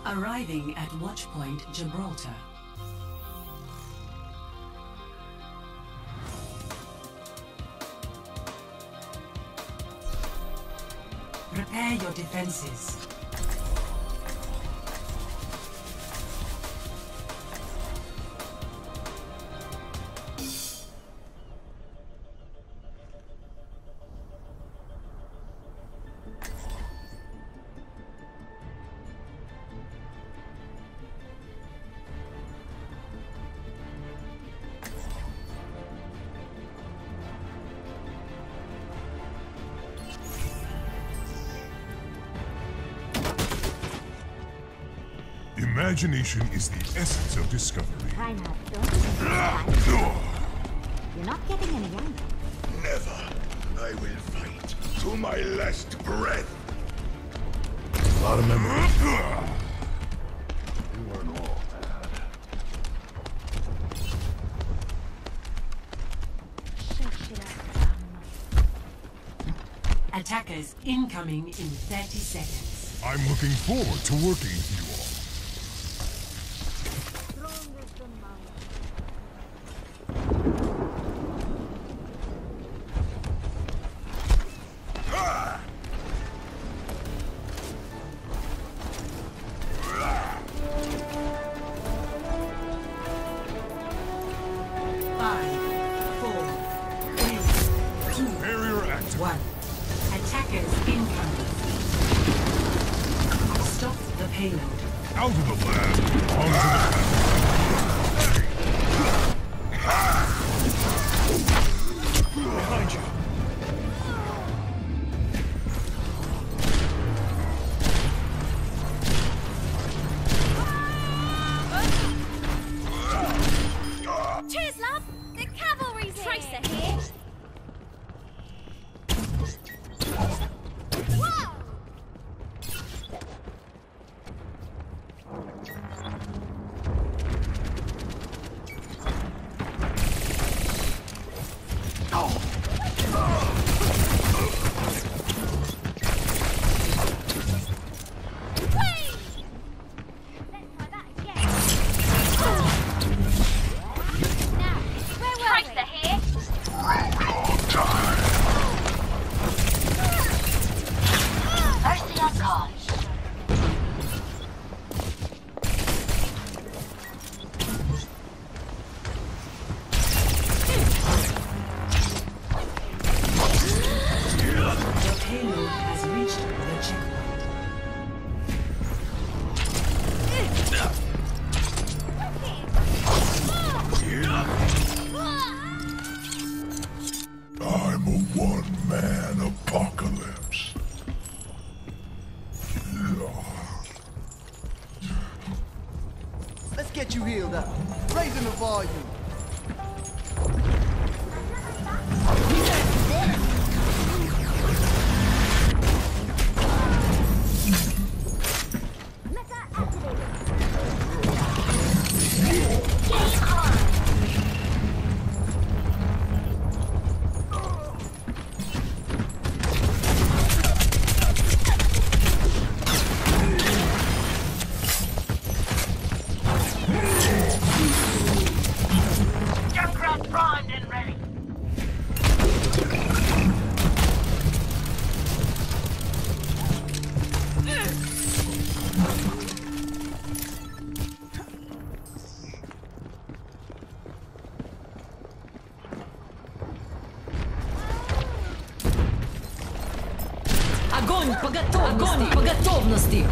Arriving at Watchpoint Gibraltar. Prepare your defenses. Imagination is the essence of discovery. You're not getting any younger. Never. I will fight to my last breath. A lot of memories. You weren't all bad. Attackers incoming in 30 seconds. I'm looking forward to working with you all. One. Attackers incoming. Stop the payload. Out of the lab, onto the path. Behind you. Cheers, love! The cavalry's Tracer here! I'm a one-man apocalypse. Let's get you healed up. Raising the volume. Огонь по готовности! Огонь по готовности!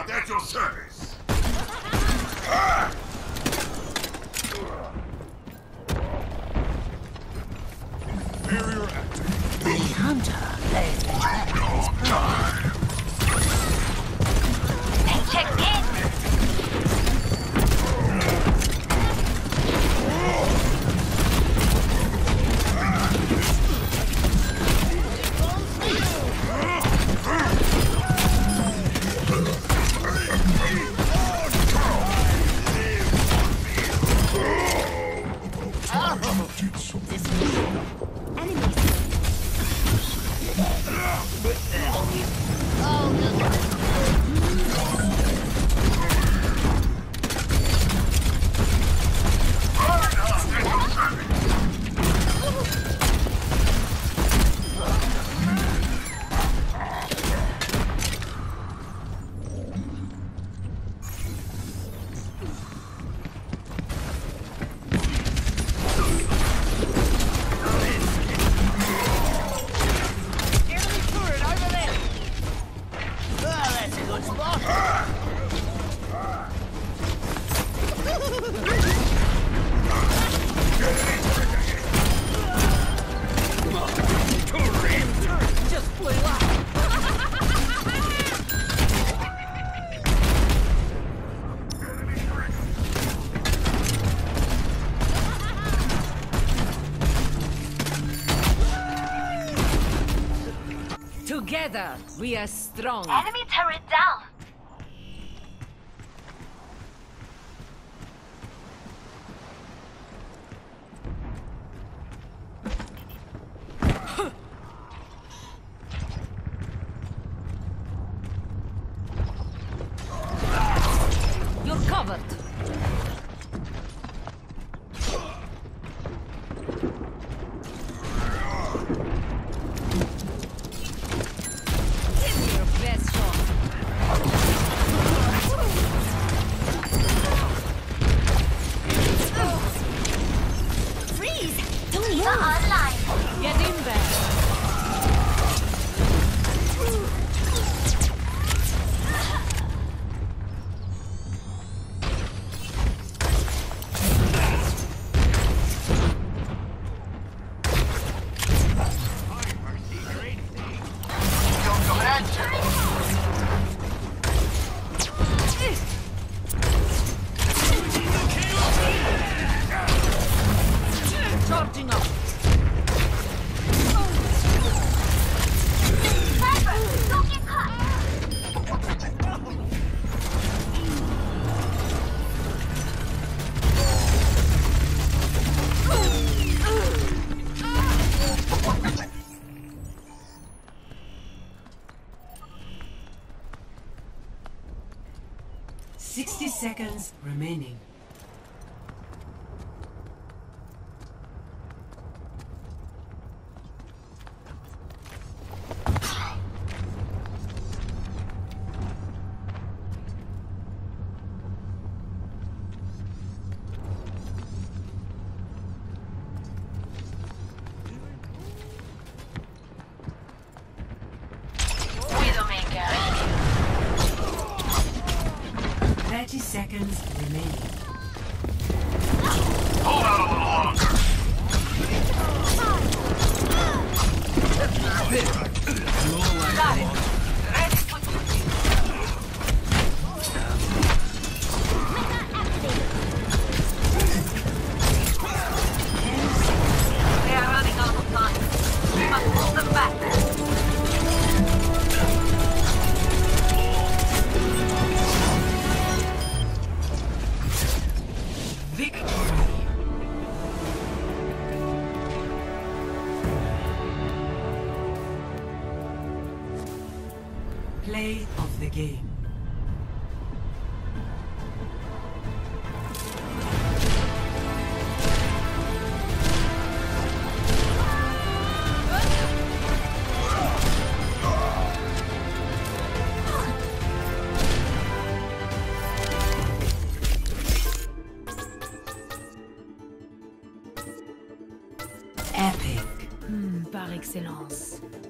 At your service. Barrier active. The hunter plays the track as Check in. Together, we are strong. Enemy turret down. You're covered. Give me your best shot. Freeze! Don't move. Online. Get in there. Charging up. Sniper, don't get caught. Seconds remaining. Widowmaker. 30 seconds remaining. Hold out a little longer. Got it. Ready for duty. They are running out of time. We must pull them back. Play of the game. Epic. Par excellence.